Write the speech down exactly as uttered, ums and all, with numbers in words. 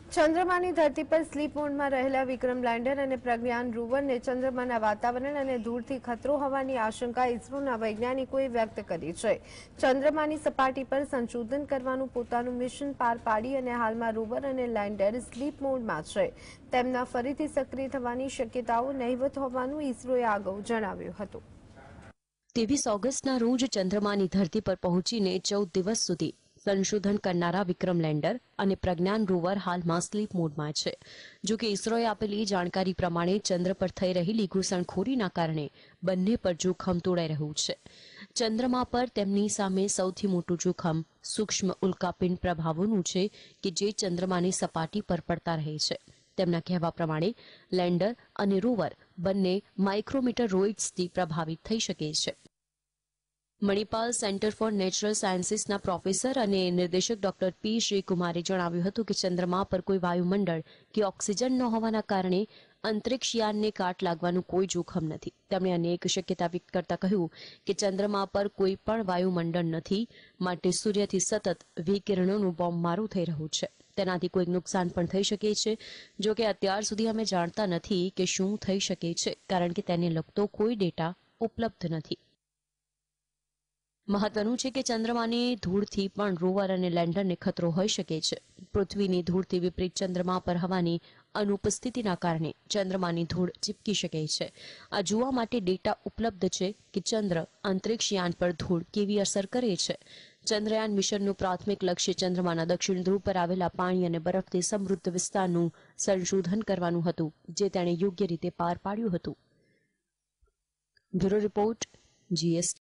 ચંદ્રમાની ધરતી પર સ્લીપ મોડમાં રહેલા વિક્રમ લેન્ડર અને પ્રજ્ઞાન રોવરને ચંદ્રમાના વાતાવરણ અને ધૂળથી ખતરો હોવાની આશંકા ઇસરોના વૈજ્ઞાનિકોએ વ્યક્ત કરી છે. ચંદ્રમાની સપાટી પર સંશોધન કરવાનું પોતાનું મિશન પાર પાડી અને હાલમાં રોવર અને લેન્ડર સ્લીપ મોડમાં છે. તેમના ફરીથી સક્રિય થવાની શક્યતાઓ નહિવત હોવાનું ઇસરોએ અગાઉ જણાવ્યું હતું. ત્રેવીસ ઓગસ્ટના રોજ ચંદ્રમાની ધરતી પર પહોંચીને ચૌદ દિવસ સુધી સંશોધન કરનારા વિક્રમ લેન્ડર અને પ્રજ્ઞાન રોવર હાલમાં સ્લીપ મોડમાં છે. જોકે ઇસરોએ આપેલી જાણકારી પ્રમાણે ચંદ્ર પર થઈ રહેલી ઘૂસણખોરીના કારણે બંને પર જોખમ તોડાઈ રહ્યું છે. ચંદ્રમા પર તેમની સામે સૌથી મોટું જોખમ સૂક્ષ્મ ઉલ્કાપિંડ પ્રભાવોનું છે કે જે ચંદ્રમાની સપાટી પર પડતા રહે છે. તેમના કહેવા પ્રમાણે લેન્ડર અને રોવર બંને માઇક્રોમીટરોઇડ્સથી પ્રભાવિત થઈ શકે છે. મણિપાલ સેન્ટર ફોર નેચરલ સાયન્સીસના પ્રોફેસર અને નિર્દેશક ડોક્ટર પી શ્રીકુમારે જણાવ્યું હતું કે ચંદ્રમા પર કોઈ વાયુમંડળ કે ઓક્સિજન ન હોવાના કારણે અંતરિક્ષયાનને કાટ લાગવાનું કોઈ જોખમ નથી. તેમણે અનેક શક્યતા વ્યક્ત કરતા કહ્યું કે ચંદ્રમા પર કોઈ પણ વાયુમંડળ નથી, માટે સૂર્યથી સતત વિકિરણોનું બોમ્બમારું થઈ રહ્યું છે. તેનાથી કોઈક નુકસાન પણ થઈ શકે છે. જો કે અત્યાર સુધી અમે જાણતા નથી કે શું થઈ શકે છે, કારણ કે તેને લગતો કોઈ ડેટા ઉપલબ્ધ નથી. મહત્વનું છે કે ચંદ્રમાની ધૂળથી પણ રોવર અને લેન્ડરને ખતરો હોઈ શકે છે. પૃથ્વીની ધૂળથી વિપરીત ચંદ્રમા પર હવાની અનુપસ્થિતિના કારણે ચંદ્રમાની ધૂળ ચીપકી શકે છે. આ જોવા માટે ડેટા ઉપલબ્ધ છે કે ચંદ્ર અંતરિક્ષયાન પર ધૂળ કેવી અસર કરે છે. ચંદ્રયાન મિશનનું પ્રાથમિક લક્ષ્ય ચંદ્રમાના દક્ષિણ ધ્રુવ પર આવેલા પાણી અને બરફથી સમૃદ્ધ વિસ્તારનું સંશોધન કરવાનું હતું, જે તેણે યોગ્ય રીતે પાર પાડ્યું હતું. Bureau report, GST.